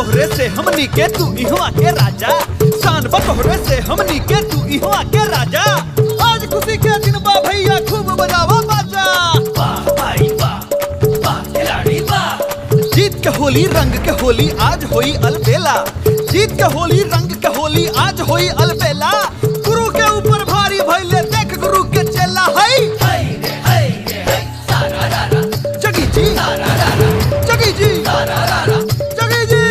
तोहरे से हमनी के तू इहवा के राजा, शान बा तोहरे से हमनी के तू इहवा के राजा। आज खुशी के दिन बा भैया खूब बजावा बाजा। वाह भाई वाह, वाह खिलाड़ी वाह। जीत के होली रंग के होली आज होई अलबेला, जीत के होली रंग के होली आज होई अलबेला। गुरु के ऊपर भारी भइले देख गुरु के चेला है। जगी जी जगी जी जगी जी।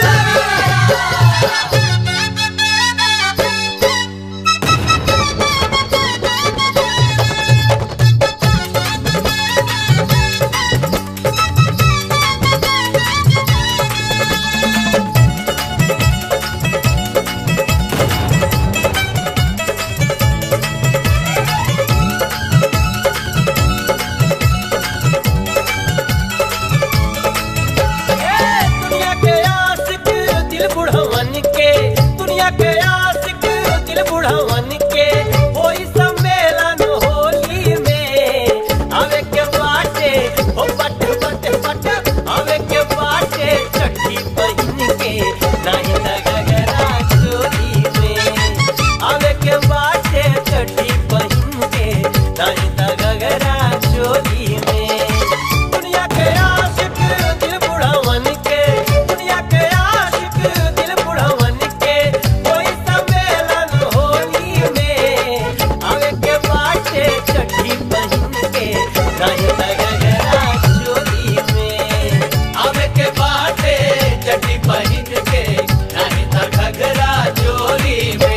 दुनिया के आशिक दिल बुढ़वन के होई सम्मेलन होली में। आवे के बाटे हो बट बट बट, आवे के बाटे छठी बहिन के नहीं लगरा चोरी में। आवे के बाटे छठी बहिन के नहीं लगरा चोरी में। दुनिया के आशिक दिल बुढ़वन के, दुनिया के आशिक दिल बुढ़वन के होई सम्मेलन होली में। आवे के बाटे छठी बहिन के नहीं लगरा चोरी में। आवे के बाटे छठी बहिन के नहीं लगरा चोरी में।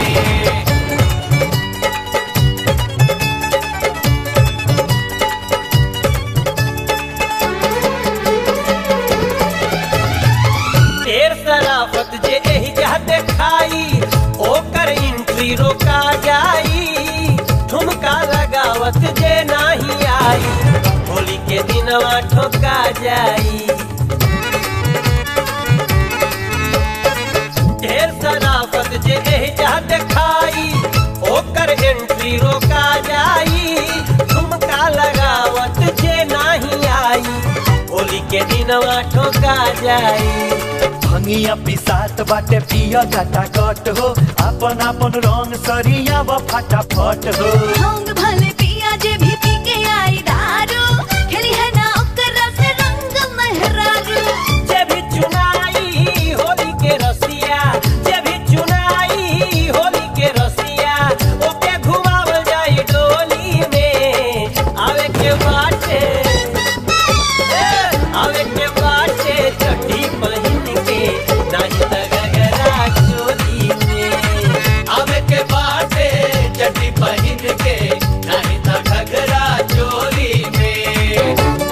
ढेर शराफत जे एही जा देखाई ओकर एंट्री रोका जाई। ठुमका लगावत जे नहीं आई होली के दिनवा ठोका जाई। ढेर शराफत जे एही जा देखाई ओकर एंट्री रोका जाई। ठुमका लगावत जे नहीं आई होली के दिनवा ठोका जाई। भंगिया पिसात बाटे पिया जाता कट हो, अपन अपन रंग सरिया व फटाफट हो। भांग भले पिया जे भी पी के आई दारू, खेली है ना ओकरा से रंग मेहरारू। जे भी चुनाई होली के रसिया, जे भी चुनाई होली के रसिया, ओके घुमावल जाई डोली में। आवे के बाटे आवे के बाटे छठी बहिन के नहीं लगरा चोली में। आवे के बाटे छठी बहिन के नहीं लगरा चोली में।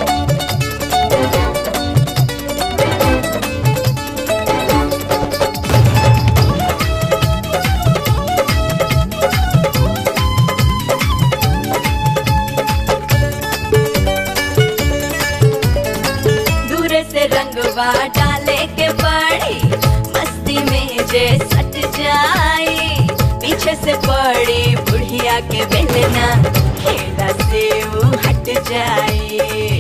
दूर से रंगवा डाले के पड़ी, मस्ती में जे सट जाए। पीछे से पड़ी बुढ़िया के बेलना, खेला से वो हट जाए।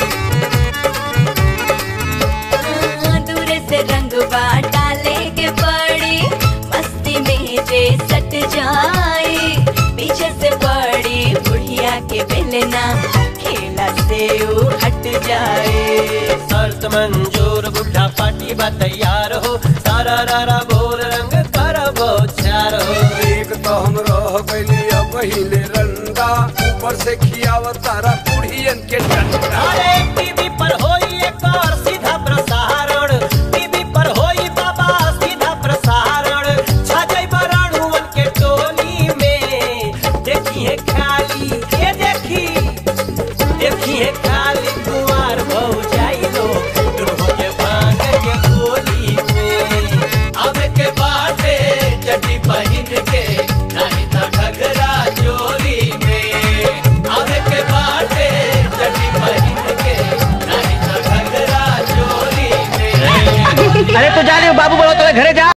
दूर से रंगवा डाले के पड़ी, मस्ती में जे सट जाए। पीछे से पड़ी बुढ़िया के बेलना, खेला से वो हट जाए। शर्त मंजूर बुढ़ा पार्टी बा तैयार हो, सारा रारा बोल रंग करबो चार हो। एक तो हम रह गइली अब हिले रंगा, ऊपर से खियाव तारा बुढ़ियन के डंडा। अरे टीवी पर होई एक और सीधा प्रसारण, टीवी पर होई बाबा सीधा प्रसारण। छा जाई बराणुवन के टोली में, देखिए खाली ये देखिए खाली कुंवार भौजाई लोग दुर्गो के भांग के गोली में। आवे के बाटे छठी बहिन के नहीं लगरा चोरी में। आवे के बाटे छठी बहिन के नहीं लगरा चोरी में। अरे तो जा रहे हो बाबू, बोलो तो घरे जा।